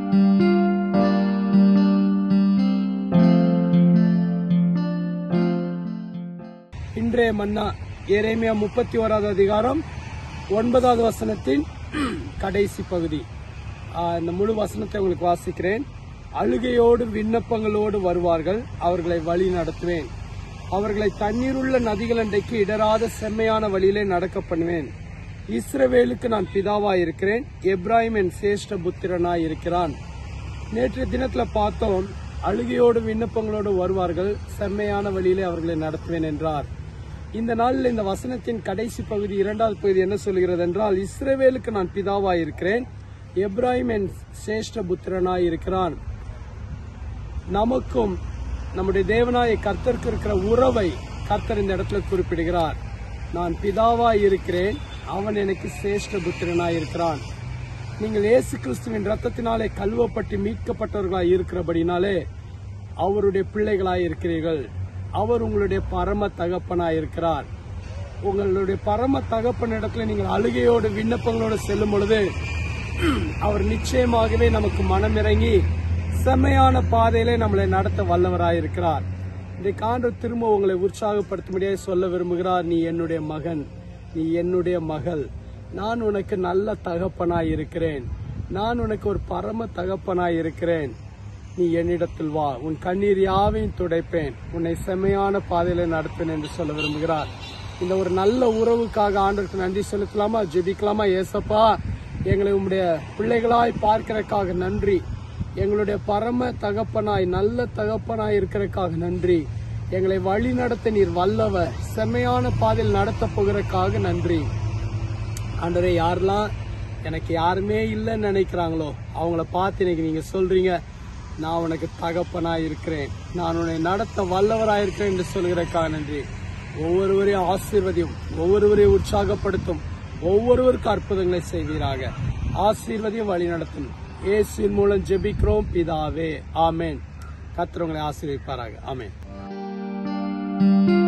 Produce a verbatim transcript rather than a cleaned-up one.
இன்றைய மன்னா எரேமியா முப்பத்தி ஓராவது அதிகாரம் ஒன்பதாவது வசனத்தின் கடைசி பகுதி. இந்த முழு வசனத்தை உங்களுக்கு வாசிக்கிறேன். அழுகையோடு விண்ணப்பங்களோடு வருவார்கள், அவர்களை வழி நடத்துவேன். அவர்களை தண்ணீருள்ள நதிகள் அண்டைக்கு இடராத செம்மையான வழியிலே நடக்க பண்ணுவேன். இஸ்ரவேலுக்கு நான் பிதாவாயிருக்கிறேன், எப்ராஹிம் என் சேஷ்ட புத்திரனாய் இருக்கிறான். நேற்றைய தினத்துல பார்த்தோம், அழுகையோடு விண்ணப்பங்களோடு வருவார்கள், செம்மையான வழியிலே அவர்களை நடத்துவேன் என்றார். இந்த நாளில் இந்த வசனத்தின் கடைசி பகுதி இரண்டாவது பகுதி என்ன சொல்கிறது என்றால், இஸ்ரவேலுக்கு நான் பிதாவாயிருக்கிறேன், எப்ராஹிம் என் சேஷ்ட புத்திரனாய் இருக்கிறான். நமக்கும் நம்முடைய தேவனாய கர்த்தருக்கு இருக்கிற உறவை கர்த்தர் இந்த இடத்துல குறிப்பிடுகிறார். நான் பிதாவாய் இருக்கிறேன், அவன் எனக்கு சேஷ்ட புத்திரனாய் இருக்கிறான். நீங்கள் இயேசு கிறிஸ்துவின் ரத்தத்தினாலே கழுவப்பட்டு மீட்கப்பட்டவர்களாய் இருக்கிறபடினாலே அவருடைய பிள்ளைகளாய் இருக்கிறீர்கள். அவர் உங்களுடைய பரம தகப்பனாய் இருக்கிறார். உங்களுடைய பரம தகப்பன் இடத்துல நீங்கள் அழுகையோடு விண்ணப்பங்களோடு செல்லும் பொழுது அவர் நிச்சயமாகவே நமக்கு மனமிறங்கி செம்மையான பாதையிலே நம்மளை நடத்த வல்லவராயிருக்கிறார். இன்றைக்கு ஆண்டவர் திரும்ப உங்களை உற்சாகப்படுத்தும்படியாக சொல்ல விரும்புகிறார். நீ என்னுடைய மகன், நீ என்னுடைய மகள், நான் உனக்கு நல்ல தகப்பனாய் இருக்கிறேன், நான் உனக்கு ஒரு பரம தகப்பனாய் இருக்கிறேன். நீ என்னிடத்தில் வா, உன் கண்ணீர் யாவையும் துடைப்பேன், உன்னை செம்மையான பாதையில நடப்பேன் என்று சொல்ல விரும்புகிறார். இந்த ஒரு நல்ல உறவுக்காக ஆண்டவருக்கு நன்றி செலுத்தலாமா? ஜெபிக்கலாமா? ஏசப்பா, எங்களை உம்முடைய பிள்ளைகளாய் பார்க்கிறதுக்காக நன்றி. எங்களுடைய பரம தகப்பனாய் நல்ல தகப்பனாய் இருக்கிறதுக்காக நன்றி. எங்களை வழி நடத்த நீர் வல்லவர், செம்மையான பாதையில் நடத்த போகிறதுக்காக நன்றி. ஆண்டவரே, யாரெல்லாம் எனக்கு யாருமே இல்லைன்னு நினைக்கிறாங்களோ அவங்கள பார்த்து இன்னைக்கு நீங்க சொல்றீங்க, நான் உனக்கு தகப்பனாய் இருக்கிறேன், நான் உன்னை நடத்த வல்லவராயிருக்கிறேன் என்று சொல்கிறதுக்காக நன்றி. ஒவ்வொருவரையும் ஆசீர்வதியும், ஒவ்வொருவரையும் உற்சாகப்படுத்தும், ஒவ்வொருவருக்கும் அற்புதங்களை செய்வீராக. ஆசீர்வதியும் வழி நடத்தும். இயேசுவின் மூலம் ஜெபிக்கிறோம் பிதாவே, ஆமென். கர்த்தர் உங்களை ஆசீர்வதிப்பாராக. ஆமென்.